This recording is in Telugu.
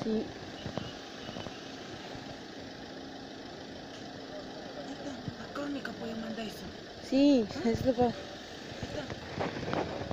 Sí. La crónica puede mandar eso. Sí, es lo que... Ahí está.